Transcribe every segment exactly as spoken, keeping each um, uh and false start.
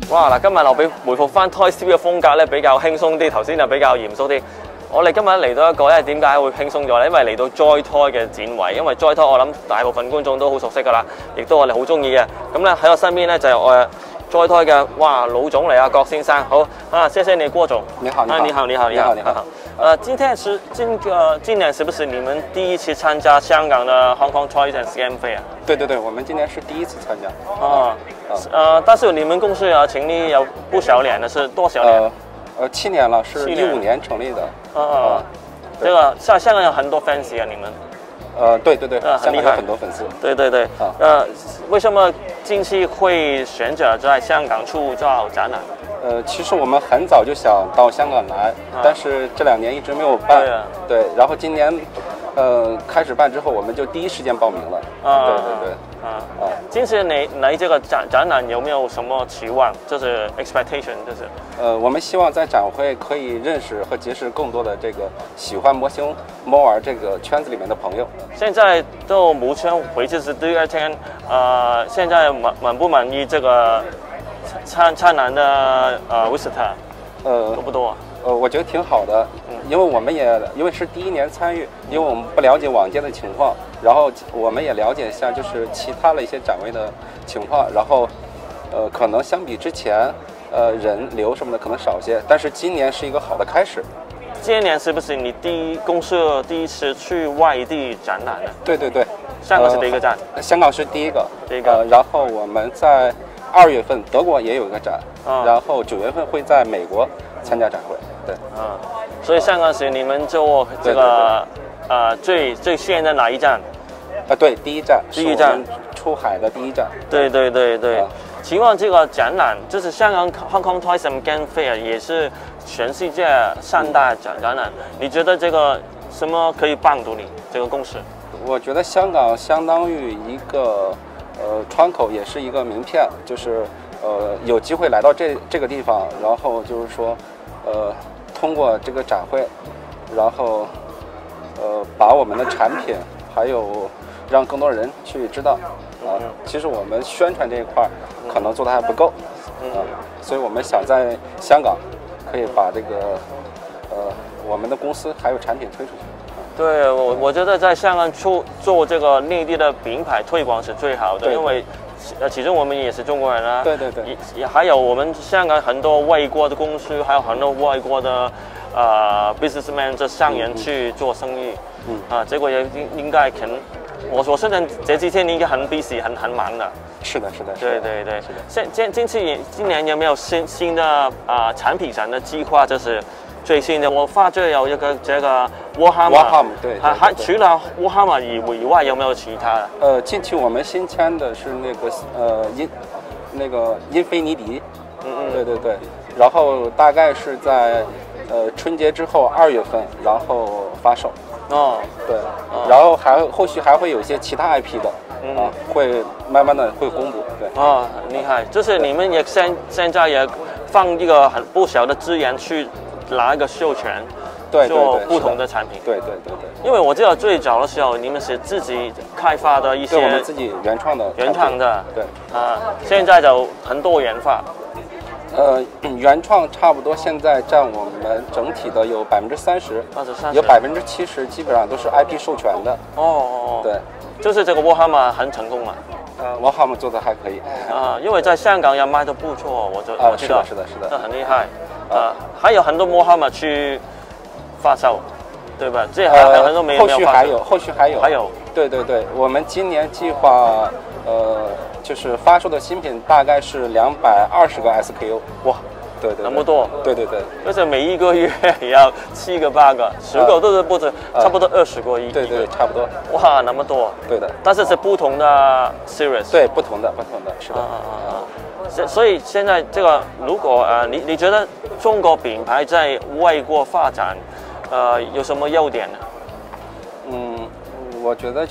哇！嗱，今日我俾回復翻 Toys T V 嘅風格咧，比較輕鬆啲，頭先就比較嚴肅啲。我哋今日嚟到一個咧，點解會輕鬆咗咧？因為嚟到 Joy Toy 嘅展位，因為 Joy Toy 我諗大部分觀眾都好熟悉㗎啦，亦都我哋好中意嘅。咁咧喺我身邊咧就係我 Joy Toy 嘅哇老總嚟啊，郭先生，好啊，謝謝你郭總。 你好，你好， 你好，你好， 你好，你好。 呃，今天是今个今年是不是你们第一次参加香港的 Hong Kong Toys and Scam Fair 啊？ 对对对，我们今年是第一次参加。 哦，呃，但是你们公司啊成立有不小年了，是多少年？ 呃，呃，七年了，是一五年成立的。 哦哦，这个在香港有很多 fans 啊，你们。 呃，对对对， 呃，很厉害， 有很多粉丝。 对对对。 啊。 呃，为什么近期会选择在香港出造展览？ 呃，其实我们很早就想到香港来， 啊、 但是这两年一直没有办。 对、啊、 对，然后今年，呃，开始办之后，我们就第一时间报名了。 啊， 对对对。 啊啊！今次你来这个展展览有没有什么期望？就是 expectation， 就是。 呃，我们希望在展会可以认识和结识更多的这个喜欢模型猫玩这个圈子里面的朋友。 现在到目前为止是第二天，呃，现在满满不满意这个？灿灿烂的呃 visitor， 呃多不多？ 呃，我觉得挺好的，嗯，因为我们也因为是第一年参与，因为我们不了解往届的情况，然后我们也了解一下就是其他的一些展位的情况，然后呃可能相比之前呃人流什么的可能少些，但是今年是一个好的开始。 今年是不是你第一公司第一次去外地展览呢？ 对对对， 香港是第一个站， 呃、香港是第一个， 第一个， 呃，然后我们在。二月份德国也有一个展， 啊、 然后九月份会在美国参加展会。对， 啊，所以香港是你们做这个对对对呃最最先的哪一站？ 啊，对，第一站， 第一站出海的第一站。 对对对对。啊、希望这个展览就是香港 Hong Kong Toys and Scam Fair 也是全世界三大展展览，你觉得这个什么可以帮助你这个公司？ 我觉得香港相当于一个。呃，窗口也是一个名片，就是呃有机会来到这这个地方，然后就是说，呃，通过这个展会，然后呃把我们的产品还有让更多人去知道啊。其实我们宣传这一块可能做的还不够啊，所以我们想在香港可以把这个呃我们的公司还有产品推出去。 对我，我觉得在香港做做这个内地的品牌推广是最好的， 对对， 因为呃，其中我们也是中国人啊， 对对对， 也也还有我们香港很多外国的公司，还有很多外国的呃 businessman 这商人去做生意，嗯啊，结果也应应该肯，我我相信这几天应该很 busy 很很忙的。 是的，是的， 对对对， 是的。 现今今次今年有没有新新的啊、呃、产品上的计划？就是最新的，我发觉有一个这个 Warhammer， 对， 还还除了 Warhammer 以以外，有没有其他的？ 呃，近期我们新签的是那个呃英那个英菲尼迪，嗯嗯，对对对，然后大概是在呃春节之后二月份，然后发售。 哦， 对，哦、然后还后续还会有一些其他 I P 的。嗯、啊，会慢慢的会公布，对。 哦，很厉害，就是你们也现现在也放一个很不小的资源去拿一个授权， 对， 做不同的产品。 对对对对。 因为我记得最早的时候，你们是自己开发的一些， 对，我们自己原创的， 原创的， 对。 啊，现在就很多元化。 呃，原创差不多现在占我们整体的有百分之三十，有百分之七十基本上都是 I P 授权的。 哦哦。对。就是这个 Warhammer 很成功嘛？ 呃 ，Warhammer 做的还可以啊，因为在香港也卖的不错，我就我知道， 是的，是的， 这很厉害。啊，还有很多 Warhammer 去发售，对吧？这还有很多没有。 后续还有，后续还有， 还有。 对对对，我们今年计划呃，就是发售的新品大概是两百二十个 S K U。哇！对对， 那么多， 对对对， 就是每一个月也要七个八个，十个都是不止，差不多二十个一。 对对，差不多。 哇，那么多。 对的， 但是是不同的 series。 对，不同的，不同的，是的。 啊啊啊！所所以现在这个，如果呃，你你觉得中国品牌在外国发展，呃，有什么优点呢？ 嗯，我觉得就是。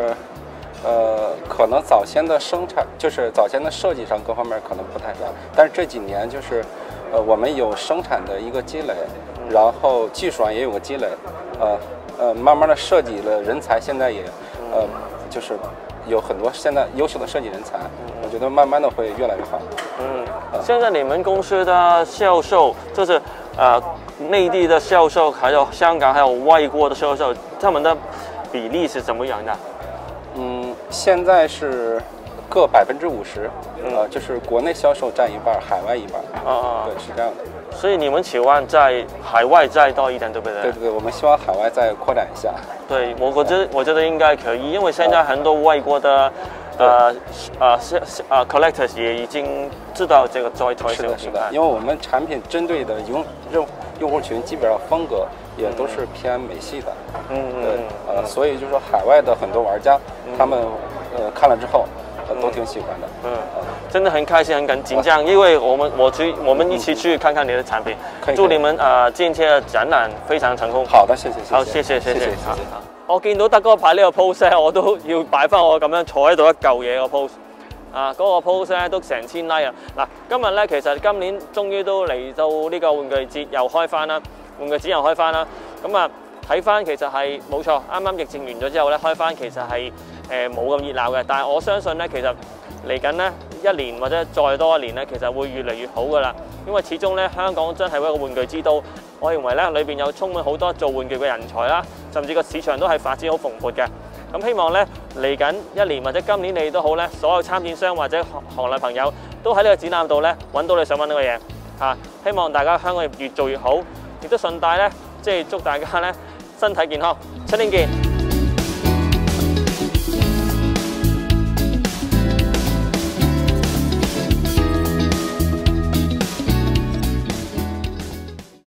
呃，可能早先的生产就是早先的设计上各方面可能不太一样，但是这几年就是，呃，我们有生产的一个积累，然后技术上也有个积累，呃呃，慢慢的设计的人才现在也，呃，就是有很多现在优秀的设计人才，我觉得慢慢的会越来越好。 嗯，现在你们公司的销售就是呃内地的销售，还有香港还有外国的销售，他们的比例是怎么样的？ 嗯，现在是各百分之五十，呃，就是国内销售占一半，海外一半。 啊、 对，是这样的。 所以你们期望在海外再多一点，对不对？ 对对对，我们希望海外再扩展一下。 对，我我觉得我觉得应该可以，因为现在很多外国的呃呃是呃 collectors 也已经知道这个 Joy Toys 是的，是的，因为我们产品针对的用用用户群基本上风格也都是偏美系的。 嗯嗯。 对，呃，所以就是说海外的很多玩家，他们呃看了之后。呃，都挺喜欢的。 嗯，真的很开心，很紧张，因为我们我去我们一起去看看你的产品。 可以。 祝你们呃今天的展覽非常成功。 好的，謝謝。 好，謝謝謝謝。 謝謝。 我見到德哥擺呢個 pose 咧，我都要擺翻我咁樣坐喺度一嚿嘢個 pose。啊，嗰、那個 pose 咧都成千 like 啊！嗱，今日咧其實今年終於都嚟到呢個玩具節又開翻啦，玩具展又開翻啦。咁啊睇翻其實係冇錯，啱啱疫情完咗之後咧開翻其實係。誒冇咁熱鬧嘅，但係我相信咧，其實嚟緊咧一年或者再多一年咧，其實會越嚟越好噶啦。因為始終咧香港真係一個玩具之都，我認為咧裏邊有充滿好多做玩具嘅人才啦，甚至個市場都係發展好蓬勃嘅。咁希望咧嚟緊一年或者今年你都好咧，所有參展商或者行內朋友都喺呢個展覽度咧揾到你想揾到嘅嘢嚇。希望大家香港越做越好，亦都順帶咧即係祝大家咧身體健康，出年見。